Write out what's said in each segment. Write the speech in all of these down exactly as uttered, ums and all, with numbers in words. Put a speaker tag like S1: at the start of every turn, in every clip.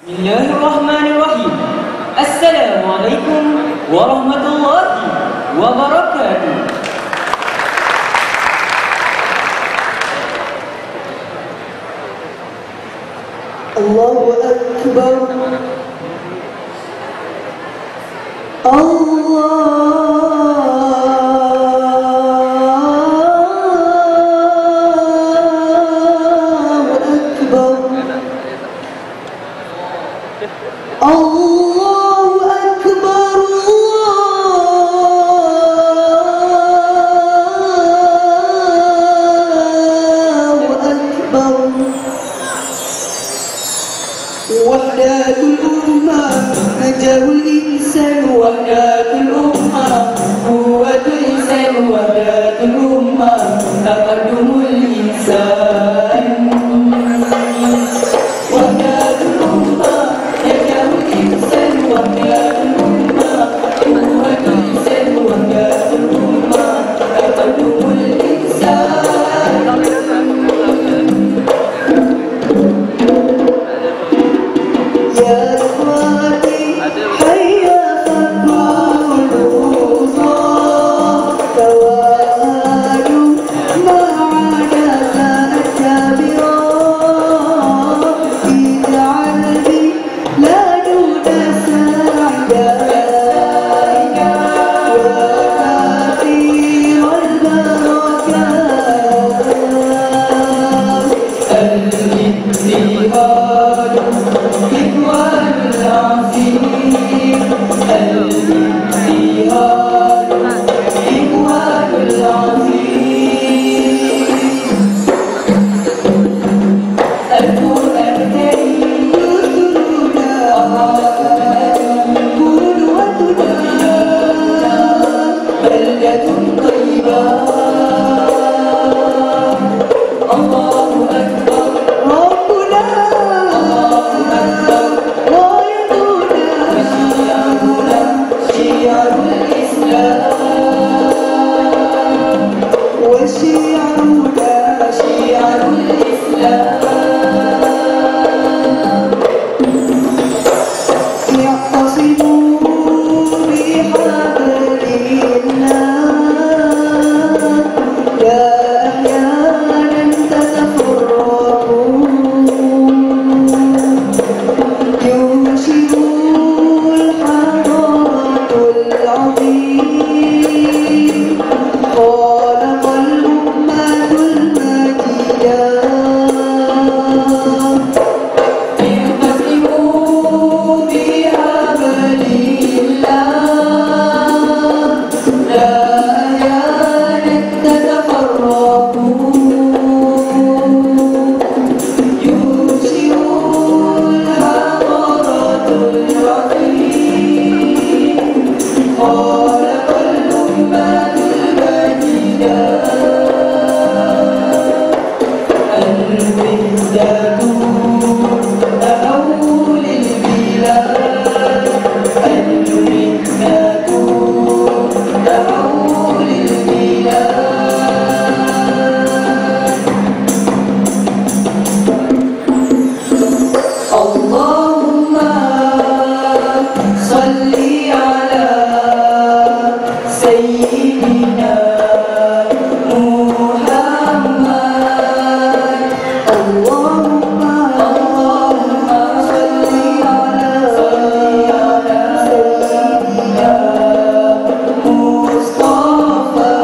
S1: Bismillahirrahmanirrahim. Assalamualaikum warahmatullahi wabarakatuh.
S2: Allahu Akbar. Allah Allahu Akbar, Allahu Akbar. Wahdatul ummah, najahul insan. Wahdatul ummah, quwwatul insan. Wahdatul ummah, taqaddumul insan. Wahdatul ummah, najahul insan. Wahdatul ummah, quwwatul insan. Wahdatul ummah, taqaddumul insan. Ya ikhwati, hayya faqulu tawadu ma'ana ta'tabira ij'alni la duda sa'ida wa kathirul barakat al-ijtihad إخوان العظيم الجهاد إخوان العظيم القرآن الكريم دستورنا قدوتنا بلدة طيبة الله أكبر ربنا وشيعنا شيعة الإسلام اعتصموا بحبل الله لا أحيانا تتفرقوا ينشئ الحضارة العظيم خالق الأمة المجيدة اعتصموا بحبل الله لا أحيانا تتفرقوا ينشئ الحضارة العظيم خالق الأمة المجيدة الوحدة تحول البلاد الوحدة تحول البلاد اللهم صل على سيدنا محمد اللهم اللهم صل على سيدنا مصطفى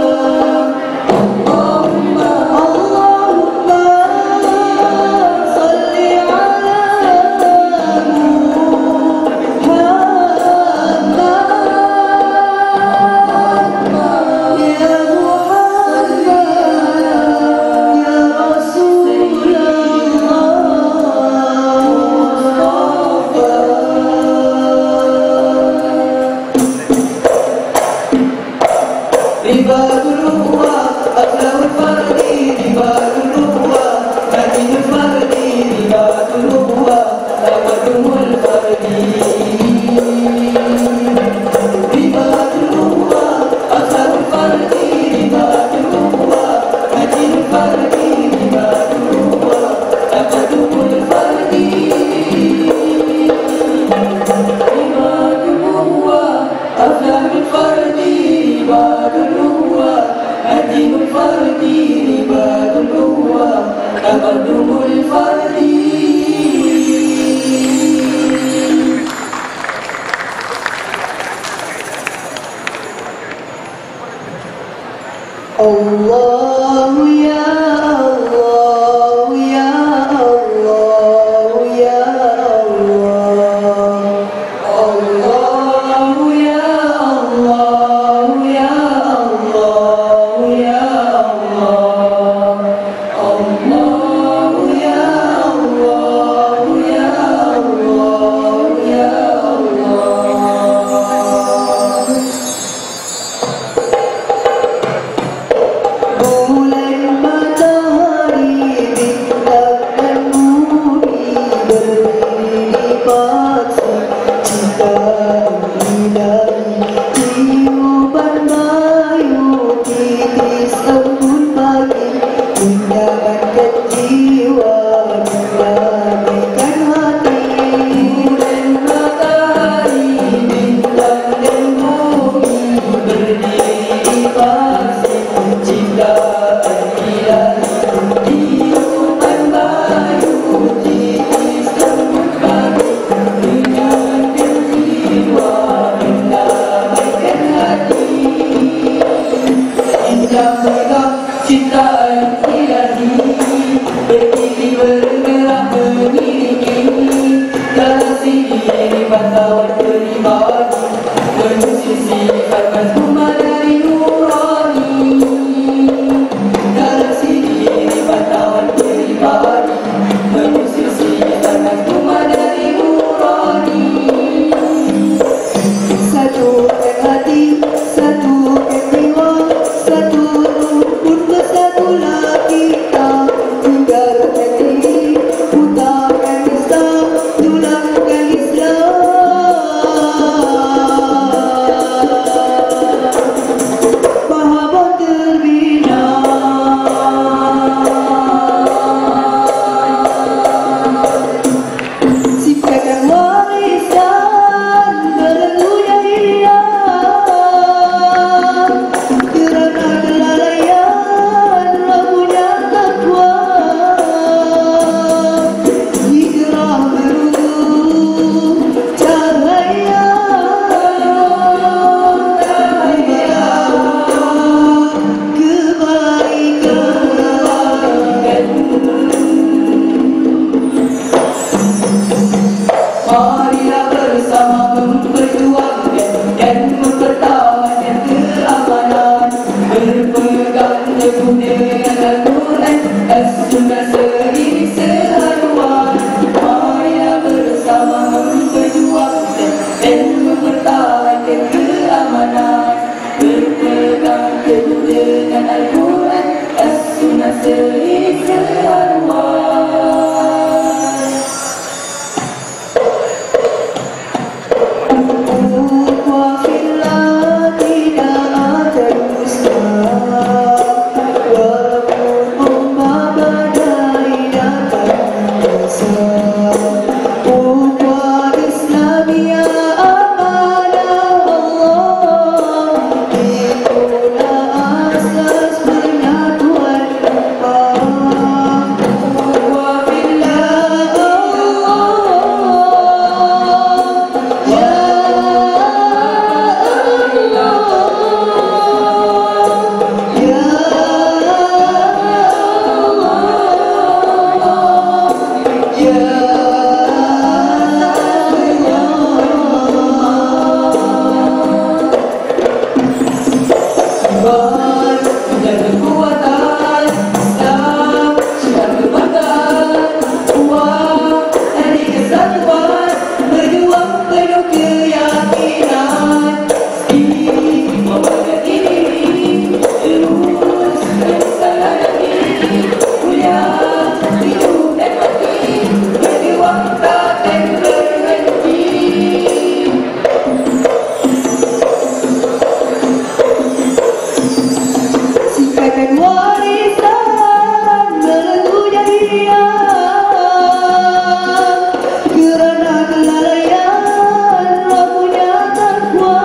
S2: اللهم اللهم صل على الفردي wartawan pribadi, menyisihkan rumah dari nurani. Dalam sini wartawan pribadi, menyisihkan rumah dari nurani. Satu hati, satu jiwa, satu rumpun bersatulah kita. Tinggalkan diri, putarkan Islam, tulangkan Islam. Mahabbat terbina. Ciptakan warisan belenggu jahiliyah. Kerana kelalaian rapuhnya takwa. Hijrah menuju cahaya. Marilah bersama memperjuangkan dan mempertahankan keamanan, berpegang teguh dengan Al-Quran, As-Sunnah seiring seharuan. Marilah bersama memperjuangkan dan mempertahankan keamanan, berpegang teguh dengan Al-Quran, As-Sunnah seiring seharuan. Ukhuwah fillah tidak ada dusta, walaupun ummah badai datang besar. Ukhuwah Islamiyah amanah Allah, itulah asas penyatuan ummah. Ukhuwah fillah Allah, ya Ciptakan warisan belenggu jahiliyah. Kerana kelalaian rapuhnya takwa.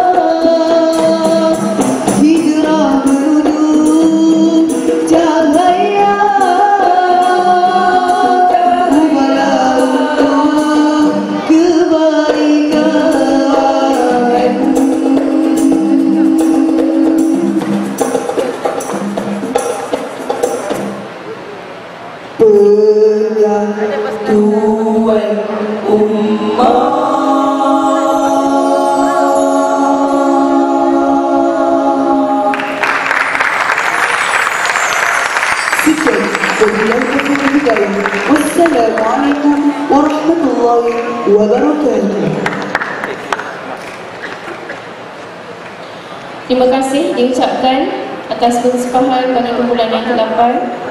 S2: Hijrah menuju cahaya. Ubahlah untuk kebaikan. Penyatuan ummah. Sekian kajian kita. Wassalamualaikum warahmatullahi wabarakatuh.
S3: Terima kasih diucapkan atas pensumpahan bagi kumpulan yang ke-lapan.